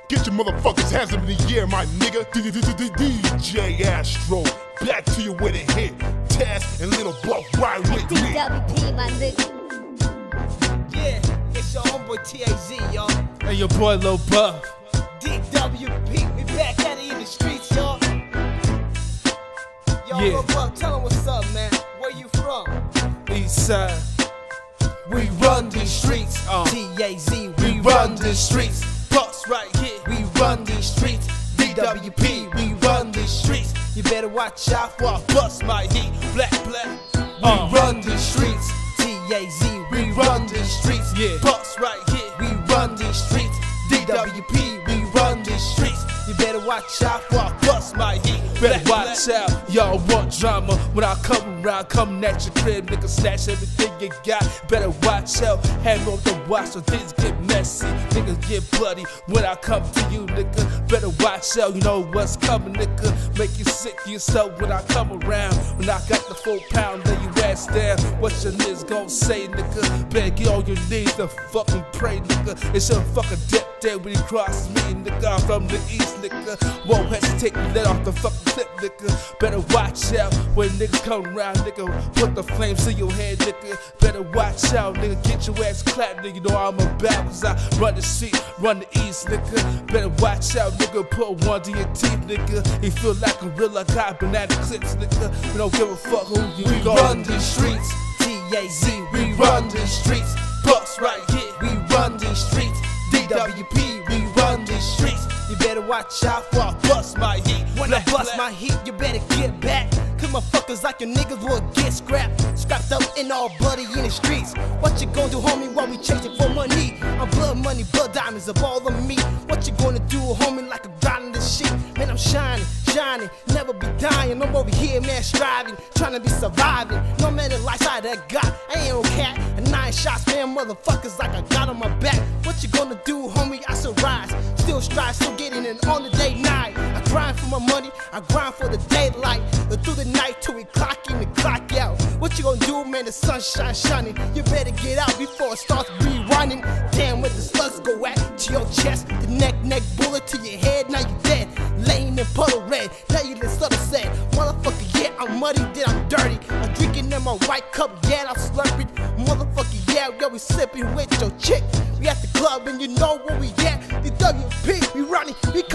Get your motherfuckers' hands up in the air, my nigga. DJ Astro, back to you with a hit. Taz and Little Buff ride with me. DWP, my nigga. Yeah, it's your homeboy TAZ, y'all. And your boy Lil Buff. DWP, we back at it in the streets, y'all. Yo, Yeah. Lil Buff, tell them what's up, man. Where you from? East side. We run these streets. TAZ, we run these streets. Boss right here. We run these streets. DWP, we run these streets. You better watch out for I bust my heat. Black. We run these streets. TAZ, we run these streets. Yeah. Boss right here. We run these streets. DWP, we run these streets. You better watch out for I bust my heat. Better watch out, y'all want drama. When I come around, coming at your crib, nigga, snatch everything you got. Better watch out, hand on the watch so things get messy. Niggas get bloody when I come to you, nigga. Better watch out, you know what's coming, nigga. Make you sick to yourself when I come around. When I got the 4 pound, lay you ass down. What your niggas gon' say, nigga? Better get on your knees to fucking pray, nigga. It's your fucking death day when you cross me, nigga. I'm from the east, nigga. Won't hesitate to let off the fucking clip, nigga. Better watch out when niggas come around, nigga. Put the flames in your head, nigga. Better watch out, nigga. Get your ass clapped, nigga. You know I'm about, cause I run the street, run the east, nigga. Better watch out, nigga. Put one to your teeth, nigga. You feel like a real, I got banana clips, nigga. We don't give a fuck who you We run these streets. TAZ, we run these streets. Boss right here, we run these streets. DWP, we run these streets. You better watch out for I bust my heat. When I bust my heat, you better get back. Cause motherfuckers like your niggas will get scrapped. Scrapped up and all bloody in the streets. What you gonna do, homie, while we chasing for money? I'm blood money, blood diamonds of all of me. What you gonna do, homie, like a dot in the sheet? Man, I'm shining, never be dying. I'm over here, man, striving, trying to be surviving. No matter the lifestyle that I got, I ain't no cat. And 9 shots, man, motherfuckers like I got on my back. What you gonna do, homie? I still rise, still strive, still getting it on the day night. I grind for my money, I grind for the daylight. Through the night till we clock in and clock out. What you gonna do, man? The sunshine shining. You better get out before it starts rerunning. Damn, where the slugs go at? To your chest, the neck bullet to your head. Now you dead, laying in puddle red. Now you just sort of said, motherfucker, yeah, I'm muddy, then I'm dirty. I'm drinking in my white cup, yeah, I'm slurping. Motherfucker, yeah, we sipping with your chick. We at the club and you know where we at. The WP, we running, we